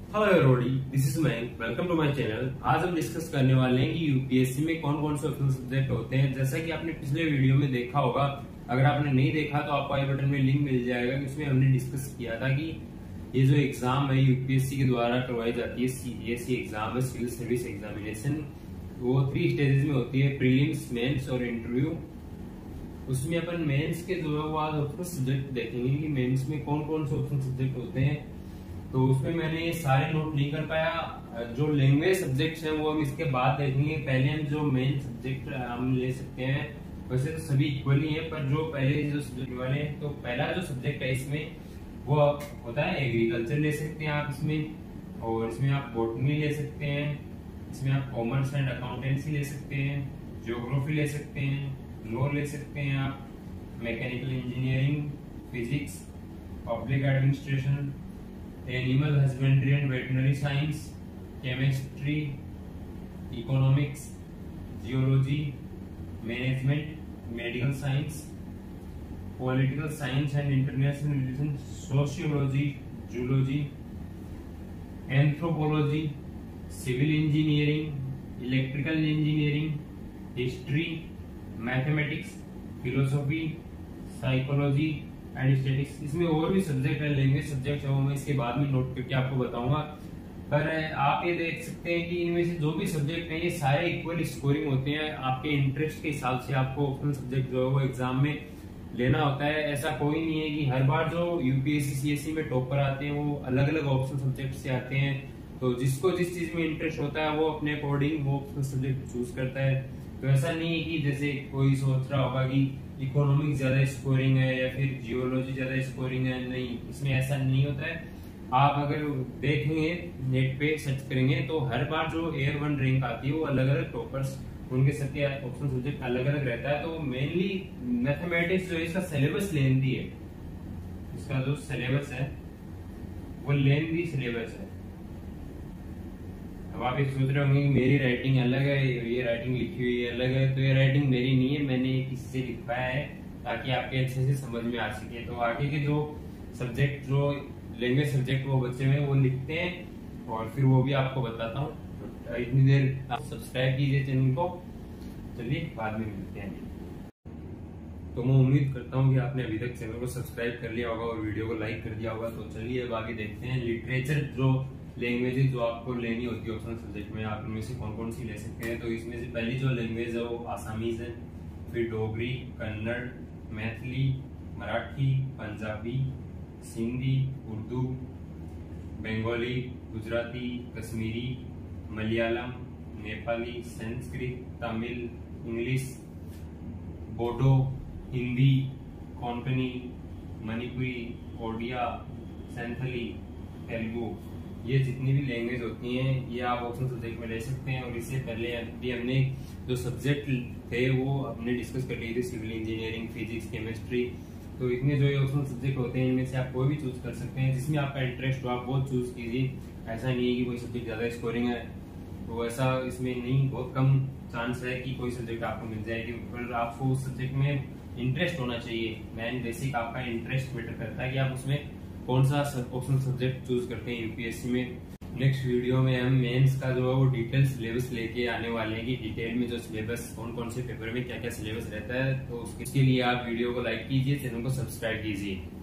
Hello everybody, this is Mayank. Welcome to my channel. आज हम discuss करने वाले हैं कि यूपीएससी में कौन कौन से ऑप्शनल सब्जेक्ट होते हैं। जैसा कि आपने पिछले वीडियो में देखा होगा, अगर आपने नहीं देखा तो आपको आई बटन में लिंक मिल जाएगा। उसमें हमने डिस्कस किया था कि ये जो एग्जाम है यूपीएससी के द्वारा करवाई जाती है, सीएससी एग्जाम है, सिविल सर्विस एग्जामिनेशन, वो 3 स्टेजेस में होती है, प्रीलिम्स, मेंस और इंटरव्यू। उसमें अपन मेंस के जो है वो आज ऑप्शनल सब्जेक्ट देखेंगे कि मेंस में कौन कौन से ऑप्शनल सब्जेक्ट होते हैं। तो उसमें मैंने ये सारे नोट नहीं कर पाया। जो लैंग्वेज सब्जेक्ट्स हैं वो हम इसके बाद देखेंगे। पहले हम जो मेन सब्जेक्ट हम ले सकते हैं, वैसे तो सभी इक्वली हैं, पर जो पहले जो सब्जेक्ट वाले हैं, तो पहला जो सब्जेक्ट है इसमें वो होता है एग्रीकल्चर ले सकते हैं आप इसमें, और इसमें आप बॉटनी ले सकते हैं, इसमें आप कॉमर्स एंड अकाउंटेंसी ले सकते हैं, ज्योग्राफी ले सकते हैं, लॉ ले सकते हैं आप, mechanical engineering, physics, public administration, animal husbandry and veterinary science, chemistry, economics, geology, management, medical science, political science and international relation, sociology, zoology, anthropology, civil engineering, electrical engineering, history, mathematics, philosophy, psychology and statistics. इसमें और भी subject है, language subject है, वो मैं इसके बाद में नोट करके आपको बताऊंगा। पर आप ये देख सकते हैं कि इनमें से जो भी सब्जेक्ट हैं ये सारे इक्वल स्कोरिंग होते हैं। आपके इंटरेस्ट के हिसाब से आपको ऑप्शनल सब्जेक्ट जो है वो एग्जाम में लेना होता है। ऐसा कोई नहीं है कि हर बार जो यूपीएससी सीएससी में टॉपर आते हैं वो अलग अलग ऑप्शनल सब्जेक्ट से आते हैं। तो जिसको जिस चीज में इंटरेस्ट होता है वो अपने अकॉर्डिंग वो ऑप्शनल सब्जेक्ट चूज करता है। तो ऐसा नहीं है कि जैसे कोई सोच रहा होगा कि इकोनॉमिक्स ज्यादा स्कोरिंग है या फिर जियोलॉजी ज्यादा स्कोरिंग है, नहीं, इसमें ऐसा नहीं होता है। आप अगर देखेंगे नेट पे सर्च करेंगे तो हर बार जो एयर 1 रैंक आती है वो अलग अलग टॉपर्स, उनके सबके ऑप्शन सब्जेक्ट अलग अलग रहता है। तो मेनली मैथमेटिक्स जो है इसका सिलेबस लेंथी है, इसका जो सिलेबस है वो लेंथी सिलेबस है। अब आप ये सोच रहे होंगे कि मेरी राइटिंग अलग है, ये राइटिंग लिखी हुई अलग है, तो ये राइटिंग मेरी नहीं है, मैंने किसी से लिखवाया है ताकि आपके अच्छे से समझ में आ सके। तो आगे के जो सब्जेक्ट, जो लैंग्वेज सब्जेक्ट वो बच्चे में वो लिखते हैं और फिर वो भी आपको बताता हूँ। तो इतनी देर आप सब्सक्राइब कीजिए चैनल को। चलिए बाद में मिलते हैं। तो मैं उम्मीद करता हूँ कि आपने अभी तक चैनल को सब्सक्राइब कर लिया होगा और वीडियो को लाइक कर दिया होगा। तो चलिए अब आगे देखते हैं। लिटरेचर जो लैंग्वेजेस जो आपको लेनी होती है ऑप्शनल सब्जेक्ट में, आप इनमें से कौन कौन सी ले सकते हैं। तो इसमें से पहली जो लैंग्वेज है वो आसामीज है, फिर डोगरी, कन्नड़, मैथिली, मराठी, पंजाबी, सिंधी, उर्दू, बंगाली, गुजराती, कश्मीरी, मलयालम, नेपाली, संस्कृत, तमिल, इंग्लिश, बोडो, हिंदी, कोंकणी, मणिपुरी, ओडिया, संथाली, तेलुगु, ये जितनी भी लैंग्वेज होती हैं ये आप ऑप्शनल सब्जेक्ट में ले सकते हैं। और इससे पहले भी हमने जो सब्जेक्ट थे वो हमने डिस्कस कर लिए थे, सिविल इंजीनियरिंग, फिजिक्स, केमिस्ट्री। तो इतने जो ऑप्शनल सब्जेक्ट होते हैं इनमें से आप कोई भी चूज कर सकते हैं, जिसमें आपका इंटरेस्ट हो आप वो चूज कीजिए। ऐसा नहीं है कि कोई सब्जेक्ट ज्यादा स्कोरिंग है, तो ऐसा इसमें नहीं, बहुत कम चांस है कि कोई सब्जेक्ट आपको मिल जाएगी। पर आपको उस सब्जेक्ट में इंटरेस्ट होना चाहिए। मेन बेसिक आपका इंटरेस्ट मैटर करता है कि आप उसमें कौन सा ऑप्शनल सब्जेक्ट चूज करते हैं यूपीएससी में। नेक्स्ट वीडियो में हम मेंस का जो है वो डिटेल सिलेबस लेके आने वाले हैं कि डिटेल में जो सिलेबस कौन कौन से पेपर में क्या क्या सिलेबस रहता है। तो उसके लिए आप वीडियो को लाइक कीजिए, चैनल को सब्सक्राइब कीजिए।